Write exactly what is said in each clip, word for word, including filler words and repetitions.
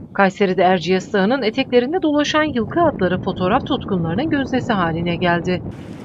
Kayseri'de Erciyes Dağı'nın eteklerinde dolaşan yılkı atları fotoğraf tutkunlarının gözdesi haline geldi.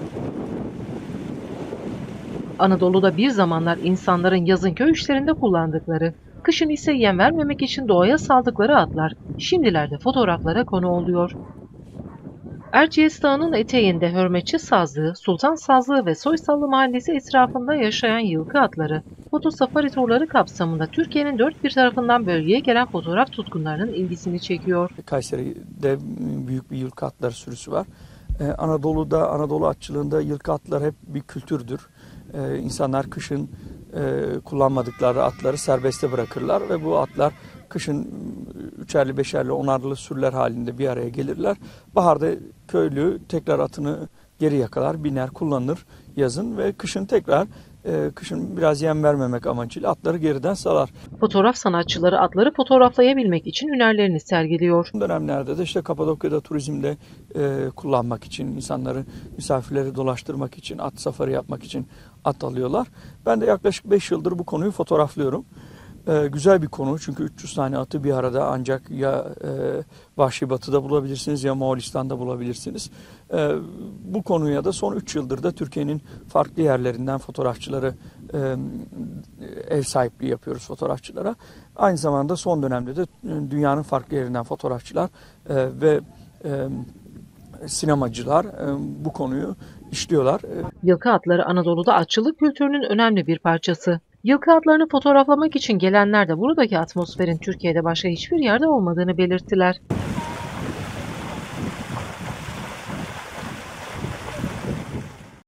Anadolu'da bir zamanlar insanların yazın köy işlerinde kullandıkları, kışın ise yem vermemek için doğaya saldıkları atlar şimdilerde fotoğraflara konu oluyor. Erciyes Dağı'nın eteğinde Hörmetçi Sazlığı, Sultan Sazlığı ve Soysallı Mahallesi etrafında yaşayan yılkı atları, foto safari turları kapsamında Türkiye'nin dört bir tarafından bölgeye gelen fotoğraf tutkunlarının ilgisini çekiyor. Kayseri'de büyük bir yılkı atları sürüsü var. Ee, Anadolu'da, Anadolu atçılığında yılkı atlar hep bir kültürdür. Ee, insanlar kışın e, kullanmadıkları atları serbeste bırakırlar ve bu atlar kışın üçerli, beşerli, onarlı sürüler halinde bir araya gelirler. Baharda köylü tekrar atını geri yakalar, biner, kullanır yazın ve kışın tekrar e, kışın biraz yem vermemek amacıyla atları geriden salar. Fotoğraf sanatçıları atları fotoğraflayabilmek için hünerlerini sergiliyor. Bu dönemlerde de işte Kapadokya'da turizmde e, kullanmak için, insanları, misafirleri dolaştırmak için, at safari yapmak için at alıyorlar. Ben de yaklaşık beş yıldır bu konuyu fotoğraflıyorum. E, güzel bir konu çünkü üç yüz tane atı bir arada ancak ya e, Vahşi Batı'da bulabilirsiniz ya Moğolistan'da bulabilirsiniz. E, bu konuya da son üç yıldır da Türkiye'nin farklı yerlerinden fotoğrafçıları e, ev sahipliği yapıyoruz fotoğrafçılara. Aynı zamanda son dönemde de dünyanın farklı yerinden fotoğrafçılar e, ve e, sinemacılar e, bu konuyu işliyorlar. Yılkı atları Anadolu'da atçılık kültürünün önemli bir parçası. Yılkı atlarını fotoğraflamak için gelenler de buradaki atmosferin Türkiye'de başka hiçbir yerde olmadığını belirttiler.